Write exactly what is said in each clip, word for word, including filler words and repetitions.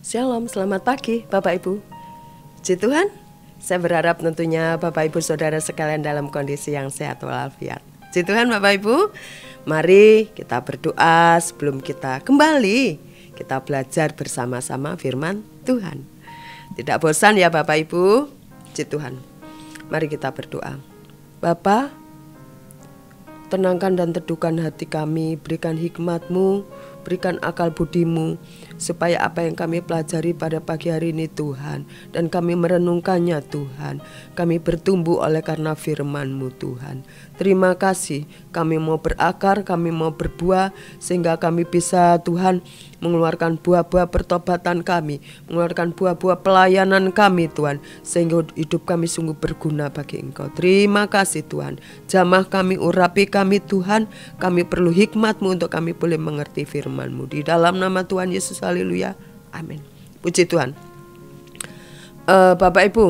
Shalom, selamat pagi Bapak Ibu. Puji Tuhan, saya berharap tentunya Bapak Ibu Saudara sekalian dalam kondisi yang sehat walafiat. Puji Tuhan Bapak Ibu, mari kita berdoa sebelum kita kembali. Kita belajar bersama-sama firman Tuhan. Tidak bosan ya Bapak Ibu. Puji Tuhan. Mari kita berdoa. Bapa, tenangkan dan teduhkan hati kami, berikan hikmat-Mu, berikan akal budi-Mu, supaya apa yang kami pelajari pada pagi hari ini Tuhan, dan kami merenungkannya Tuhan, kami bertumbuh oleh karena firman-Mu Tuhan. Terima kasih, kami mau berakar, kami mau berbuah, sehingga kami bisa Tuhan mengeluarkan buah-buah pertobatan kami, mengeluarkan buah-buah pelayanan kami Tuhan, sehingga hidup kami sungguh berguna bagi Engkau. Terima kasih Tuhan, jamah kami, urapi kami Tuhan, kami perlu hikmat-Mu untuk kami boleh mengerti firman-Mu. Di dalam nama Tuhan Yesus, haleluya, amin. Puji Tuhan. uh, Bapak Ibu,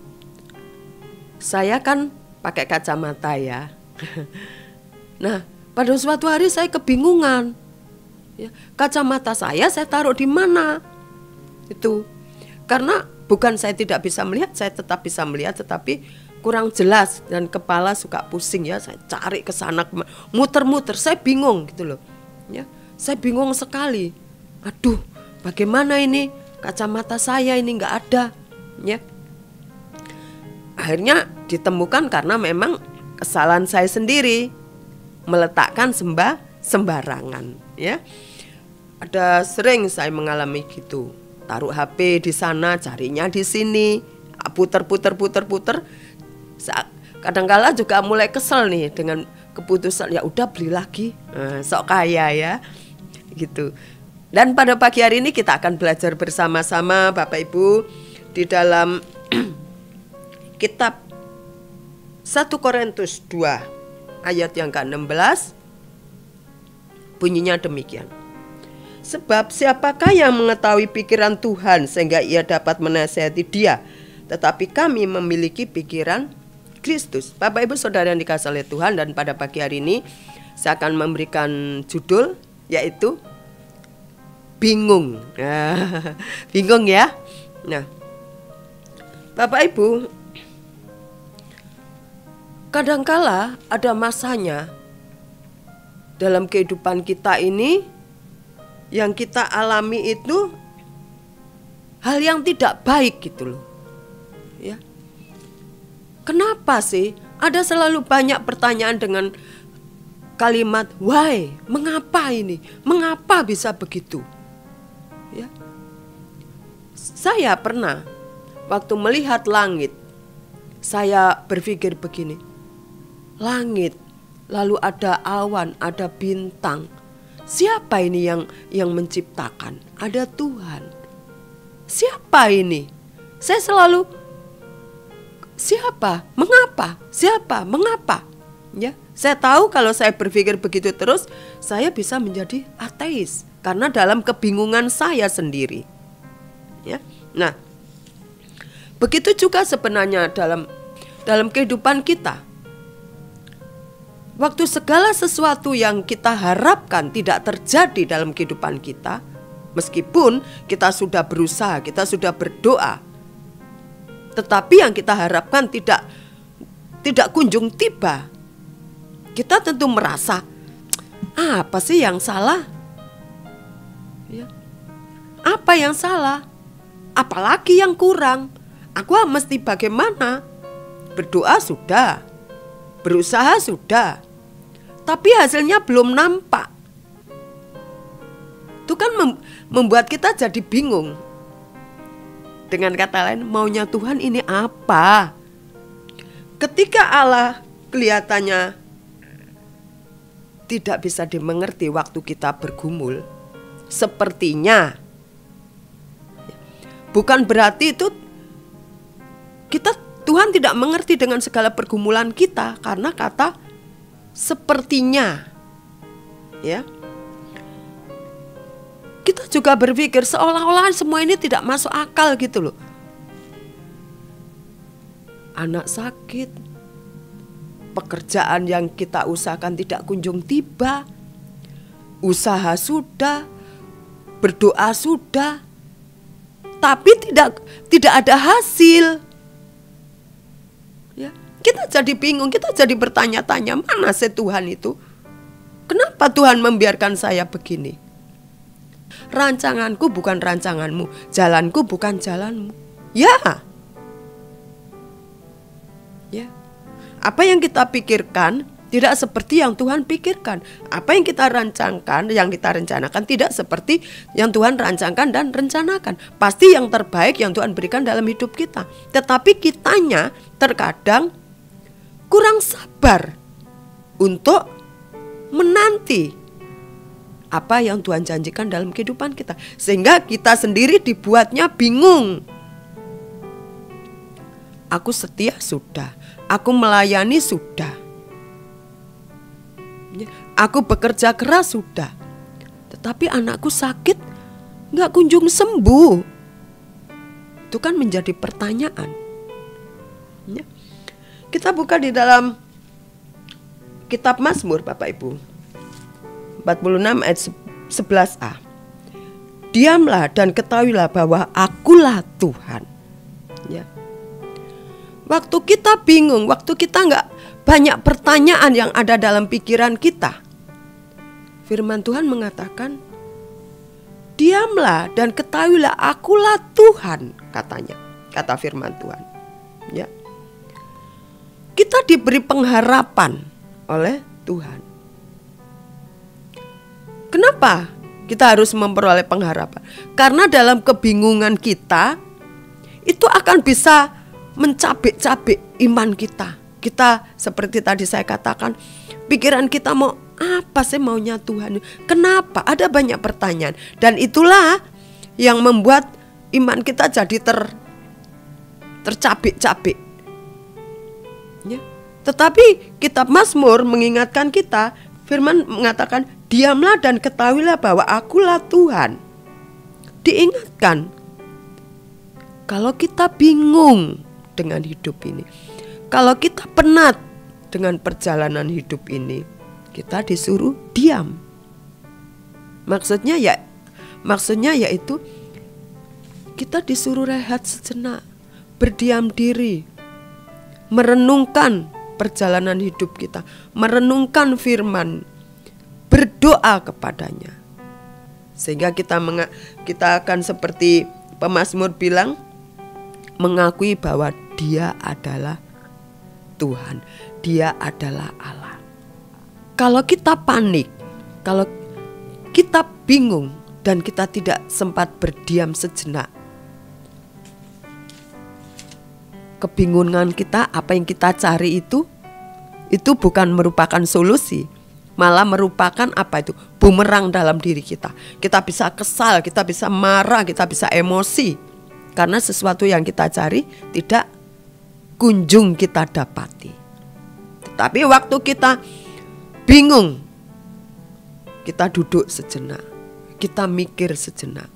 saya kan pakai kacamata ya. Nah, pada suatu hari saya kebingungan. Ya, kacamata saya saya taruh di mana? Itu karena bukan saya tidak bisa melihat, saya tetap bisa melihat, tetapi kurang jelas dan kepala suka pusing ya. Saya cari ke sana, muter-muter, saya bingung gitu loh. Ya, saya bingung sekali. Aduh, bagaimana ini? Kacamata saya ini nggak ada. Ya, akhirnya ditemukan karena memang kesalahan saya sendiri meletakkan sembah sembarangan. Ya, ada sering saya mengalami gitu, taruh H P di sana, carinya di sini, puter-puter puter-puter. Kadang-kala juga mulai kesel nih dengan keputusan, ya udah beli lagi, nah, sok kaya ya, gitu. Dan pada pagi hari ini kita akan belajar bersama-sama Bapak Ibu di dalam kitab satu Korintus dua ayat yang ke enam belas, bunyinya demikian. Sebab siapakah yang mengetahui pikiran Tuhan sehingga ia dapat menasihati dia, tetapi kami memiliki pikiran Kristus. Bapak Ibu Saudara yang dikasihi oleh Tuhan, dan pada pagi hari ini saya akan memberikan judul yaitu bingung. Bingung ya. Nah, Bapak Ibu, kadangkala ada masanya dalam kehidupan kita ini yang kita alami itu hal yang tidak baik gitu loh. Ya. Kenapa sih ada selalu banyak pertanyaan dengan kalimat why? Mengapa ini? Mengapa bisa begitu? Ya. Saya pernah waktu melihat langit, saya berpikir begini. Langit, lalu ada awan, ada bintang. Siapa ini yang yang menciptakan? Ada Tuhan. Siapa ini? Saya selalu siapa? Mengapa? Siapa? Mengapa? Ya, saya tahu kalau saya berpikir begitu terus, saya bisa menjadi ateis karena dalam kebingungan saya sendiri. Ya. Nah, begitu juga sebenarnya dalam dalam kehidupan kita. Waktu segala sesuatu yang kita harapkan tidak terjadi dalam kehidupan kita, meskipun kita sudah berusaha, kita sudah berdoa, tetapi yang kita harapkan tidak tidak kunjung tiba, kita tentu merasa, apa sih yang salah? Ya. Apa yang salah? Apalagi yang kurang? Aku mesti bagaimana? Berdoa sudah, berusaha sudah, tapi hasilnya belum nampak. Itu kan mem- membuat kita jadi bingung. Dengan kata lain, maunya Tuhan ini apa? Ketika Allah kelihatannya tidak bisa dimengerti waktu kita bergumul, sepertinya bukan berarti itu kita Tuhan tidak mengerti dengan segala pergumulan kita, karena kata sepertinya, ya. Kita juga berpikir seolah-olah semua ini tidak masuk akal gitu loh. Anak sakit, pekerjaan yang kita usahakan tidak kunjung tiba, usaha sudah, berdoa sudah, tapi tidak tidak ada hasil. Ya, kita jadi bingung, kita jadi bertanya-tanya, mana sih Tuhan itu? Kenapa Tuhan membiarkan saya begini? Rancanganku bukan rancanganmu, jalanku bukan jalanmu. Ya. Ya. Apa yang kita pikirkan tidak seperti yang Tuhan pikirkan. Apa yang kita rancangkan, yang kita rencanakan tidak seperti yang Tuhan rancangkan dan rencanakan. Pasti yang terbaik yang Tuhan berikan dalam hidup kita. Tetapi kitanya terkadang kurang sabar untuk menanti apa yang Tuhan janjikan dalam kehidupan kita, sehingga kita sendiri dibuatnya bingung. Aku setia sudah, aku melayani sudah, aku bekerja keras sudah, tetapi anakku sakit gak kunjung sembuh. Itu kan menjadi pertanyaan. Kita buka di dalam kitab Mazmur, Bapak Ibu, empat puluh enam ayat sebelas a. Diamlah dan ketahuilah bahwa akulah Tuhan. Ya. Waktu kita bingung, waktu kita nggak banyak pertanyaan yang ada dalam pikiran kita, firman Tuhan mengatakan, diamlah dan ketahuilah akulah Tuhan, katanya, kata firman Tuhan. Ya. Kita diberi pengharapan oleh Tuhan. Kenapa kita harus memperoleh pengharapan? Karena dalam kebingungan kita itu akan bisa mencabik-cabik iman kita. Kita seperti tadi saya katakan, pikiran kita mau apa sih maunya Tuhan? Kenapa? Ada banyak pertanyaan, dan itulah yang membuat iman kita jadi ter tercabik-cabik. Ya. Tetapi kitab Mazmur mengingatkan kita, firman mengatakan, diamlah dan ketahuilah bahwa akulah Tuhan. Diingatkan, kalau kita bingung dengan hidup ini, kalau kita penat dengan perjalanan hidup ini, kita disuruh diam. Maksudnya ya, maksudnya yaitu kita disuruh rehat sejenak, berdiam diri, merenungkan perjalanan hidup kita, merenungkan firman, berdoa kepadanya, sehingga kita menga- kita akan seperti pemazmur bilang, mengakui bahwa Dia adalah Tuhan, Dia adalah Allah. Kalau kita panik, kalau kita bingung dan kita tidak sempat berdiam sejenak, kebingungan kita, apa yang kita cari itu itu bukan merupakan solusi, malah merupakan apa itu? Bumerang dalam diri kita. Kita bisa kesal, kita bisa marah, kita bisa emosi karena sesuatu yang kita cari tidak kunjung kita dapati. Tetapi waktu kita bingung, kita duduk sejenak, kita mikir sejenak,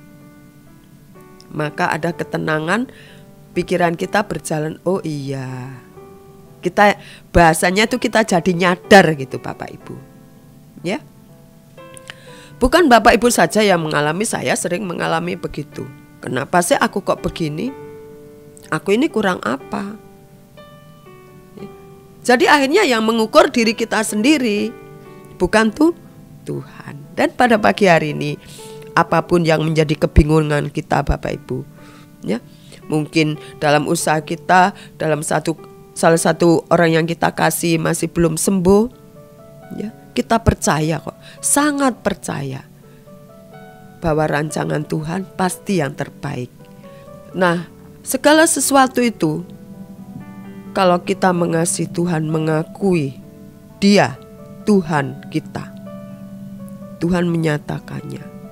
maka ada ketenangan. Pikiran kita berjalan, oh iya, kita bahasanya itu kita jadi nyadar gitu Bapak Ibu. Ya, bukan Bapak Ibu saja yang mengalami, saya sering mengalami begitu. Kenapa sih aku kok begini? Aku ini kurang apa? Ya. Jadi akhirnya yang mengukur diri kita sendiri, bukan tuh Tuhan. Dan pada pagi hari ini, apapun yang menjadi kebingungan kita Bapak Ibu, ya, mungkin dalam usaha kita, dalam satu salah satu orang yang kita kasih masih belum sembuh, ya, kita percaya kok, sangat percaya bahwa rancangan Tuhan pasti yang terbaik. Nah, segala sesuatu itu, kalau kita mengasihi Tuhan, mengakui Dia Tuhan kita, Tuhan menyatakannya.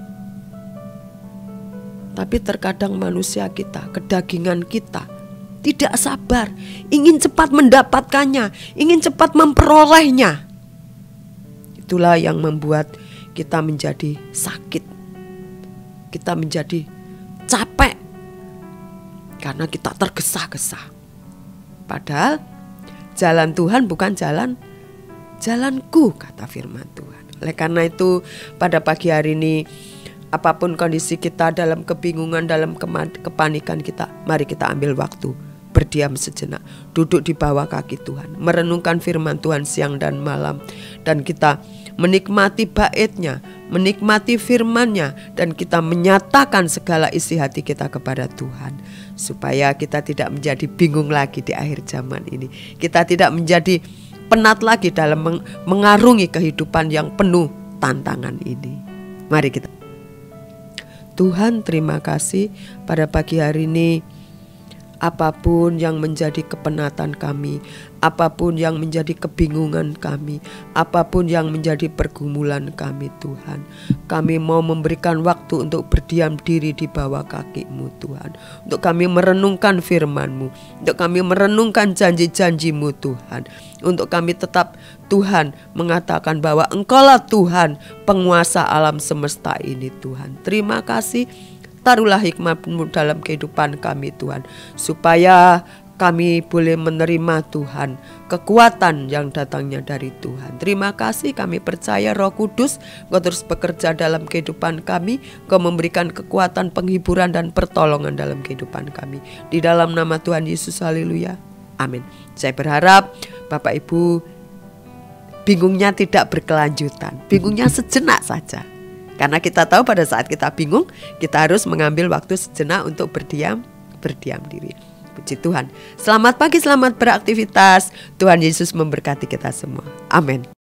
Tapi terkadang manusia kita, kedagingan kita tidak sabar, ingin cepat mendapatkannya, ingin cepat memperolehnya. Itulah yang membuat kita menjadi sakit, kita menjadi capek karena kita tergesa-gesa. Padahal jalan Tuhan bukan jalan jalanku, kata firman Tuhan. Oleh karena itu pada pagi hari ini Apapun kondisi kita, dalam kebingungan, dalam kepanikan kita, mari kita ambil waktu berdiam sejenak, duduk di bawah kaki Tuhan, merenungkan firman Tuhan siang dan malam, dan kita menikmati bait-Nya, menikmati firman-Nya, dan kita menyatakan segala isi hati kita kepada Tuhan, supaya kita tidak menjadi bingung lagi di akhir zaman ini. Kita tidak menjadi penat lagi dalam mengarungi kehidupan yang penuh tantangan ini. Mari kita. Tuhan, terima kasih pada pagi hari ini. Apapun yang menjadi kepenatan kami, apapun yang menjadi kebingungan kami, apapun yang menjadi pergumulan kami, Tuhan, kami mau memberikan waktu untuk berdiam diri di bawah kaki-Mu, Tuhan, untuk kami merenungkan firman-Mu, untuk kami merenungkan janji-janji-Mu, Tuhan, untuk kami tetap, Tuhan, mengatakan bahwa Engkaulah Tuhan, penguasa alam semesta ini, Tuhan. Terima kasih. Taruhlah hikmat-Mu dalam kehidupan kami, Tuhan, supaya kami boleh menerima, Tuhan, kekuatan yang datangnya dari Tuhan. Terima kasih, kami percaya Roh Kudus Engkau terus bekerja dalam kehidupan kami. Engkau memberikan kekuatan, penghiburan, dan pertolongan dalam kehidupan kami. Di dalam nama Tuhan Yesus, haleluya, amin. Saya berharap Bapak Ibu bingungnya tidak berkelanjutan, bingungnya sejenak saja. Karena kita tahu pada saat kita bingung, kita harus mengambil waktu sejenak untuk berdiam, berdiam diri. Puji Tuhan. Selamat pagi, selamat beraktivitas. Tuhan Yesus memberkati kita semua. Amin.